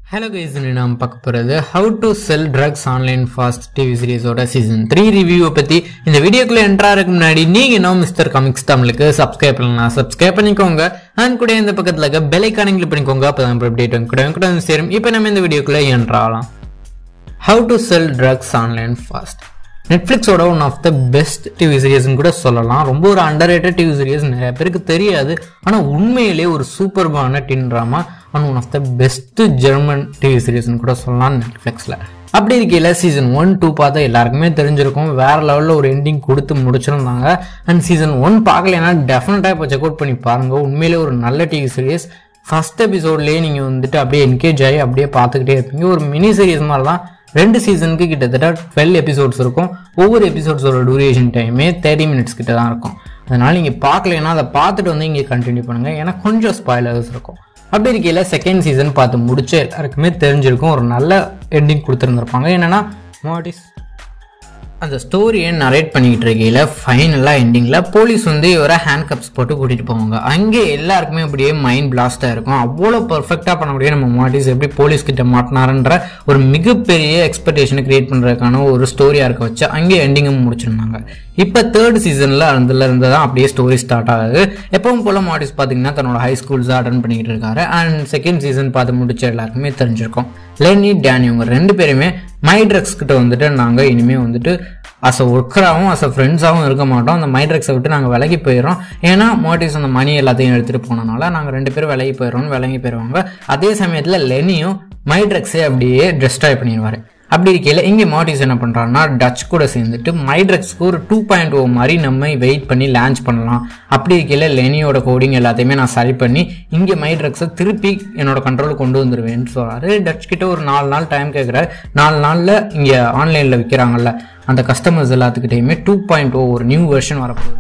Hello guys, நாம் பார்க்க போறது How to Sell Drugs Online Fast TV series ஓட season 3 review பத்தி. இந்த வீடியோக்குள்ள என்ட்ரா ஆகிறதுக்கு முன்னாடி நீங்க இன்னும் மிஸ்டர் காமிக்ஸ் தமிழுக்கு சப்ஸ்கிரைப் பண்ணலாம், சப்ஸ்கிரைப் பண்ணிக்கோங்க. அண்ட் கூட இந்த பக்கத்துல இருக்க பெல் ஐகானை கிளிக் பண்ணிக்கோங்க. அப்பதான் அப்டேட் கூட சேரும். இப்போ நம்ம இந்த வீடியோக்குள்ள என்ட்ரா ஆகலாம். How to Sell Drugs Online Fast. நெட்ஃப்ளிக்ஸோட one of the best TV சீரியஸ்ன்னு கூட சொல்லலாம். ரொம்ப ஒரு அண்டர்ரேட்டட் டிவி சீரியஸ், நிறைய பேருக்கு தெரியாது. ஆனால் உண்மையிலே ஒரு சூப்பர்பான teen drama and one of the best German TV சீரியஸ்ன்னு கூட சொல்லலாம் நெட்ஃப்ளிக்ஸில். அப்படி இருக்கையில் சீசன் 1-2 பார்த்தா எல்லாருக்குமே தெரிஞ்சிருக்கும், வேற லெவலில் ஒரு எண்டிங் கொடுத்து முடிச்சிருந்தாங்க. அண்ட் சீசன் 1 பார்க்கலன்னா டெஃபினட்டாக இப்போ செக் அவுட் பண்ணி பாருங்கள். உண்மையிலே ஒரு நல்ல டிவி சீரியஸ். ஃபர்ஸ்ட் எபிசோட்லேயே நீங்கள் வந்துட்டு அப்படியே என்கேஜ் ஆகி அப்படியே பார்த்துக்கிட்டே இருப்பீங்க. ஒரு மினி சீரியஸ் மாதிரி தான். 2 சீசனுக்கு கிட்டத்தட்ட 12 எபிசோட்ஸ் இருக்கும். ஒவ்வொரு எபிசோட்ஸோட டூரேஷன் டைமே 30 மினிட்ஸ் கிட்ட தான் இருக்கும். அதனால நீங்கள் பார்க்கலன்னா அதை பார்த்துட்டு வந்து இங்கே கண்டினியூ பண்ணுங்கள், ஏன்னா கொஞ்சம் ஸ்பாயிலர்ஸ் இருக்கும். அப்படி இருக்கையில் செகண்ட் சீசன் பார்த்து முடிச்சு எல்லாருக்குமே தெரிஞ்சிருக்கும், ஒரு நல்ல எண்டிங் கொடுத்துருந்துருப்பாங்க. என்னன்னா மாடிஸ் அந்த ஸ்டோரியை நரேட் பண்ணிக்கிட்டு இருக்கையில் ஃபைனலாக எண்டிங்கில் போலீஸ் வந்து இவரை ஹேண்ட் கப்ஸ் போட்டு கூட்டிகிட்டு போவாங்க. அங்கே எல்லாருக்குமே அப்படியே மைண்ட் பிளாஸ்டாக இருக்கும். அவ்வளோ பர்ஃபெக்டாக பண்ண முடியும் நம்ம மாட்டிஸ் எப்படி போலீஸ் கிட்ட மாட்டினாருன்ற ஒரு மிகப்பெரிய எக்ஸ்பெக்டேஷனை கிரியேட் பண்ணுறதுக்கான ஒரு ஸ்டோரியாக இருக்க வச்சு அங்கே எண்டிங்கும் முடிச்சிருந்தாங்க. இப்போ தேர்ட் சீசனில் அதுல இருந்து தான் அப்படியே ஸ்டோரி ஸ்டார்ட் ஆகுது. எப்பவும் போல மாட்டிஸ் பார்த்தீங்கன்னா தன்னோட ஹை ஸ்கூல்ஸாக அட்டன் பண்ணிக்கிட்டு இருக்காரு. அண்ட் செகண்ட் சீசன் பார்த்து முடிச்ச எல்லாருக்குமே தெரிஞ்சிருக்கும், லெனி டேனி இவங்க 2 பேருமே மை ட்ரக்ஸ் கிட்ட வந்துட்டு நாங்கள் இனிமேல் வந்துட்டு அஸ் அ ஒர்க்கராகவும் அஸ் அ ஃப்ரெண்ட்ஸாகவும் இருக்க மாட்டோம், அந்த மை ட்ரக்ஸை விட்டு நாங்கள் விலகி போயிடுறோம். ஏன்னா மோட்டிவ்ஸ் அந்த மணி எல்லாத்தையும் எடுத்துகிட்டு போனனால நாங்கள் 2 பேரும் விலகி போயிடுவாங்க. அதே சமயத்தில் லெனியும் மை ட்ரக்ஸே அப்படியே டிஸ்ட்ராய் பண்ணிடுவார். அப்படி இருக்கையில் இங்கே மாட்டிஸ் என்ன பண்ணுறாங்கன்னா டச் கூட சேர்ந்துட்டு மை ட்ரக்ஸ்க்கு ஒரு 2.0 மாதிரி நம்ம வெயிட் பண்ணி லான்ச் பண்ணலாம். அப்படி இருக்கையில் லெனியோட கோடிங் எல்லாத்தையுமே நான் சரி பண்ணி இங்கே மை ட்ரக்ஸை திருப்பி என்னோட கண்ட்ரோலுக்கு கொண்டு வந்துடுவேன்னு சொல்கிறாரு. டச் கிட்ட ஒரு 4 நாள் டைம் கேட்குறாரு. 4 நாளில் இங்கே ஆன்லைனில் விற்கிறாங்கல்ல அந்த கஸ்டமர்ஸ் எல்லாத்துக்கிட்டையுமே 2.0 ஒரு நியூ வெர்ஷன் வரப்போகுது.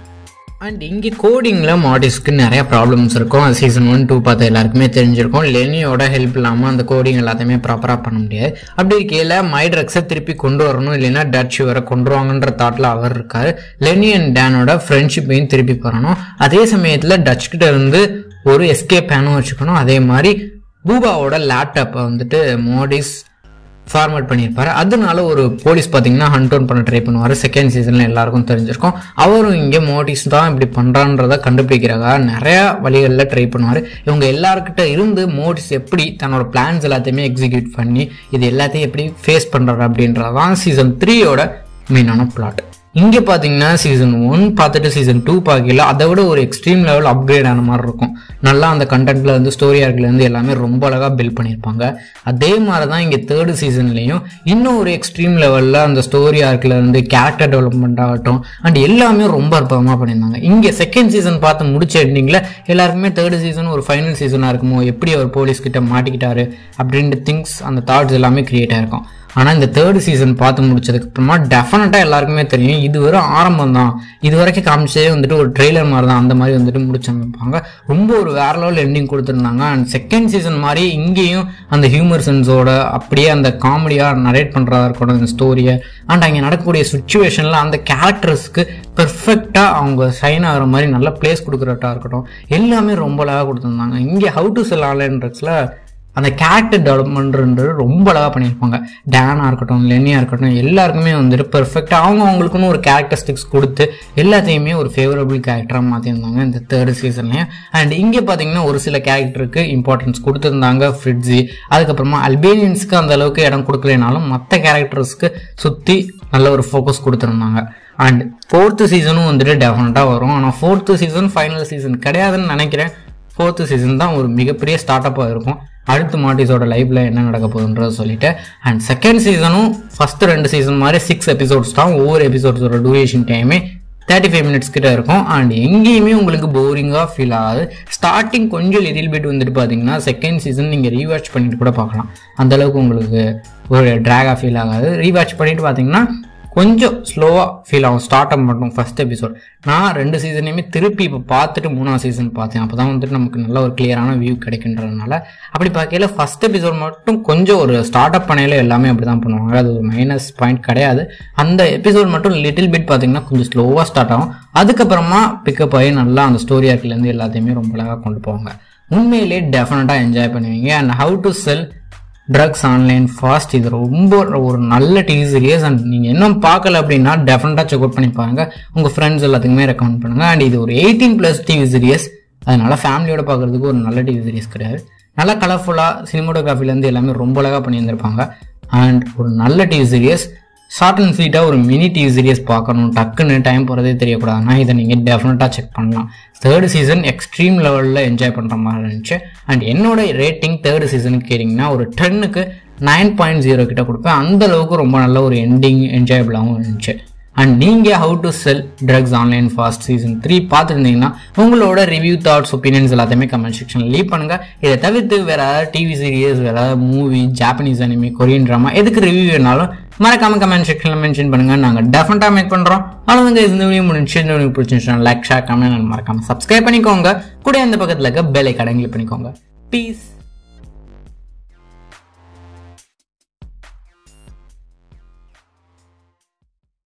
அண்ட் இங்கே கோடிங்கில் மாட்டிஸ்க்கு நிறைய ப்ராப்ளம்ஸ் இருக்கும். அது சீசன் 1-2 பார்த்து எல்லாருக்குமே தெரிஞ்சிருக்கும். லெனியோட ஹெல்ப் இல்லாமல் அந்த கோடிங் எல்லாத்தையுமே ப்ராப்பராக பண்ண முடியாது. அப்படி இருக்கையில் மை ட்ரக்ஸை திருப்பி கொண்டு வரணும், இல்லைன்னா டச் வர கொண்டு வாங்கன்ற தாட்டில் அவர் இருக்காரு. லெனி அண்ட் டேனோட ஃப்ரெண்ட்ஷிப்பையும் திருப்பி பண்ணணும். அதே சமயத்தில் டச் கிட்ட இருந்து ஒரு எஸ்கேப் பேனும் வச்சுக்கணும். அதே மாதிரி பூபாவோட லேப்டாப்பை வந்துட்டு மாட்டிஸ் ஃபார்மேட் பண்ணியிருப்பாரு. அதனால ஒரு போலீஸ் பார்த்தீங்கன்னா ஹண்ட் டவுன் பண்ண ட்ரை பண்ணுவார். செகண்ட் சீசனில் எல்லாருக்கும் தெரிஞ்சிருக்கும். அவரும் இங்கே மோட்டிஸ் தான் இப்படி பண்ணுறான்றதை கண்டுபிடிக்கிறாங்க. நிறையா வழிகளில் ட்ரை பண்ணுவார். இவங்க எல்லாருக்கிட்ட இருந்து மோட்டிஸ் எப்படி தன்னோட பிளான்ஸ் எல்லாத்தையுமே எக்ஸிக்யூட் பண்ணி இது எல்லாத்தையும் எப்படி ஃபேஸ் பண்ணுறாரு அப்படின்றதான் சீசன் 3யோட மெயினான பிளாட். இங்கே பார்த்தீங்கன்னா சீசன் 1 பார்த்துட்டு சீசன் 2 பார்க்கல அதை விட ஒரு எக்ஸ்ட்ரீம் லெவல் அப்கிரேட் ஆன மாதிரி இருக்கும். நல்லா அந்த கண்டென்ட்ல இருந்து ஸ்டோரி ஆர்க்லேருந்து எல்லாமே ரொம்ப அழகாக பில்ட் பண்ணியிருப்பாங்க. அதே மாதிரி தான் இங்கே தேர்ட் சீசன்லேயும் இன்னும் ஒரு எக்ஸ்ட்ரீம் லெவலில் அந்த ஸ்டோரி ஆர்க்ல இருந்து கேரக்டர் டெவலப்மெண்ட் ஆகட்டும் அண்ட் எல்லாமே ரொம்ப அற்புதமாக பண்ணியிருந்தாங்க. இங்கே செகண்ட் சீசன் பார்த்து முடிச்ச எண்டிங்கில் எல்லாருக்குமே தேர்ட் சீசன் ஒரு ஃபைனல் சீசனாக இருக்குமோ, எப்படி அவர் போலீஸ் கிட்ட மாட்டிக்கிட்டாரு அப்படின்ற திங்ஸ் அந்த தாட்ஸ் எல்லாமே கிரியேட் ஆயிருக்கும். ஆனால் இந்த தேர்ட் சீசன் பார்த்து முடிச்சதுக்கு அப்புறமா டெஃபினட்டாக எல்லாருக்குமே தெரியும் இது வெறும் ஆரம்பம் தான், இது வரைக்கும் காமிச்சதே வந்துட்டு ஒரு ட்ரெய்லர் மாதிரி தான், அந்த மாதிரி வந்துட்டு முடிச்சிருப்பாங்க. ரொம்ப ஒரு வேற லெவல் எண்டிங் கொடுத்துருந்தாங்க. அண்ட் செகண்ட் சீசன் மாதிரி இங்கேயும் அந்த ஹியூமர் சென்ஸோட அப்படியே அந்த காமெடியாக நரேட் பண்ணுறதா இருக்கட்டும் இந்த ஸ்டோரியை அண்ட் அங்கே நடக்கக்கூடிய சுச்சுவேஷனில் அந்த கேரக்டர்ஸ்க்கு பெர்ஃபெக்டாக அவங்க ஷைன் ஆகிற மாதிரி நல்ல பிளேஸ் கொடுக்குறதா இருக்கட்டும் எல்லாமே ரொம்ப அழகாக கொடுத்துருந்தாங்க. இங்கே ஹவு டு செல் ஆன்லைன் ட்ரக்ஸில் அந்த கேரக்டர் டெவலப்மெண்ட்ன்றது ரொம்ப அழகாக பண்ணியிருப்பாங்க. டேனாக இருக்கட்டும் லெனியாக இருக்கட்டும் எல்லாருக்குமே வந்துட்டு பெர்ஃபெக்டாக அவங்களுக்குன்னு ஒரு கேரக்டரிஸ்டிக்ஸ் கொடுத்து எல்லாத்தையுமே ஒரு ஃபேவரபிள் கேரக்டராக மாற்றிருந்தாங்க இந்த தேர்ட் சீசன்லேயும். அண்ட் இங்கே பார்த்தீங்கன்னா ஒரு சில கேரக்டருக்கு இம்பார்ட்டன்ஸ் கொடுத்துருந்தாங்க. ஃப்ரிட்ஸி அதுக்கப்புறமா அல்பேனியன்ஸுக்கு அந்த அளவுக்கு இடம் கொடுக்கலனாலும் மற்ற கேரக்டர்ஸ்க்கு சுற்றி நல்ல ஒரு ஃபோக்கஸ் கொடுத்துருந்தாங்க. அண்ட் 4th சீசனும் வந்துட்டு டெஃபினட்டாக வரும். ஆனால் 4th சீசன் ஃபைனல் சீசன் கிடையாதுன்னு நினைக்கிறேன். 4th சீசன் தான் ஒரு மிகப்பெரிய ஸ்டார்ட் அப்பாக இருக்கும். அடுத்து மாட்டிஸோட லைஃப்ல என்ன நடக்க போகுதுன்றத சொல்லிட்டு அண்ட் செகண்ட் சீசனும் ஃபர்ஸ்ட் 2 சீசன் மாதிரி 6 எபிசோட்ஸ் தான். ஒவ்வொரு எபிசோட்ஸோட டூரேஷன் டைமே 35 மினிட்ஸ் கிட்ட இருக்கும். அண்ட் எங்கேயுமே உங்களுக்கு போரிங்காக ஃபீல் ஆகாது. ஸ்டார்டிங் கொஞ்சம் லிட்டில் பிட் வந்துட்டு பார்த்தீங்கன்னா செகண்ட் சீசன் நீங்கள் ரீவாட்ச் பண்ணிட்டு கூட பார்க்கலாம். அந்தளவுக்கு உங்களுக்கு ஒரு ட்ராகாக ஃபீல் ஆகாது. ரீவாட்ச் பண்ணிட்டு பார்த்தீங்கன்னா கொஞ்சம் ஸ்லோவாக ஃபீல் ஆகும். ஸ்டார்ட் அப் மட்டும் ஃபர்ஸ்ட் எபிசோட் நான் 2 சீசனையுமே திருப்பி இப்போ பார்த்துட்டு 3ஆம் சீசன் பார்த்தேன். அப்போ தான் வந்துட்டு நமக்கு நல்ல ஒரு கிளியரான வியூ கிடைக்கின்றதுனால அப்படி பார்க்கல ஃபர்ஸ்ட் எபிசோட் மட்டும் கொஞ்சம் ஒரு ஸ்டார்ட் அப் பண்ணையில எல்லாமே அப்படி தான் பண்ணுவாங்க. அது ஒரு மைனஸ் பாயிண்ட் கிடையாது. அந்த எபிசோட் மட்டும் லிட்டில் பிட் பார்த்தீங்கன்னா கொஞ்சம் ஸ்லோவாக ஸ்டார்ட் ஆகும். அதுக்கப்புறமா பிக்கப் ஆகி நல்லா அந்த ஸ்டோரி ஆர்க்லேருந்து எல்லாத்தையுமே ரொம்ப அழகாக கொண்டு போவாங்க. உண்மையிலே டெஃபினட்டாக என்ஜாய் பண்ணுவீங்க. And how to sell drugs online fast. இது ரொம்ப ஒரு நல்ல டிவி சீரியஸ். அண்ட் நீங்கள் இன்னும் பார்க்கல அப்படின்னா டெஃபினட்டாக செக் அவுட் பண்ணி பாருங்க. உங்கள் ஃப்ரெண்ட்ஸ் எல்லாத்துக்குமே ரெக்கமெண்ட் பண்ணுங்க. அண்ட் இது ஒரு 18+ டிவி சீரியஸ். அதனால ஃபேமிலியோட பார்க்கறதுக்கு ஒரு நல்ல டிவி சீரியஸ் கிடையாது. நல்லா கலர்ஃபுல்லாக சினிமோட்டோகிராஃபிலேருந்து எல்லாமே ரொம்ப அழகாக பண்ணியிருந்திருப்பாங்க. அண்ட் ஒரு நல்ல டிவி சீரியஸ். ஷார்ட் அண்ட் ஸ்வீட்டாக ஒரு மினி டிவி சீரியஸ் பார்க்கணும், டக்குன்னு டைம் போகிறதே தெரியக்கூடாதுன்னா இதை நீங்கள் டெஃபினட்டாக செக் பண்ணலாம். 3rd சீசன் எக்ஸ்ட்ரீம் லெவலில் என்ஜாய் பண்ணுற மாதிரி இருந்துச்சு. அண்ட் என்னோட ரேட்டிங் 3rd சீசனுக்கு கேட்டிங்கன்னா ஒரு 10க்கு 9.0 கிட்ட கொடுப்பேன். அந்த அளவுக்கு ரொம்ப நல்ல ஒரு எண்டிங் என்ஜாயபிளாகவும் இருந்துச்சு. அண்ட் நீங்கள் how to sell drugs online fast season 3 பார்த்துருந்தீங்கன்னா உங்களோட ரிவ்யூ, தாட்ஸ், ஒப்பீனியன்ஸ் எல்லாத்தையுமே கமெண்ட் செக்ஷனில் லீவ் பண்ணுங்கள். இதை தவிர்த்து வேறு ஏதாவது டிவி சீரியஸ், வேறு ஏதாவது movie, Japanese anime, Korean drama எதுக்கு ரிவ்யூ வேணாலும் மறக்காம கமெண்ட் செக்ஷனில் மென்ஷன் பண்ணுங்கள். நாங்கள் டெஃபினட்டாக மேக் பண்ணுறோம். அவ்வளோங்க. இந்த வீடியோ முடிஞ்சு. இந்த வீடியோ பிடிச்சிருந்துச்சுன்னா லைக், ஷேர், கமெண்ட் மறக்காம சப்ஸ்கிரைப் பண்ணிக்கோங்க. கூட இந்த பக்கத்தில் இருக்க பெல் ஐகானை கிளிக் பண்ணிக்கோங்க. பீஸ்.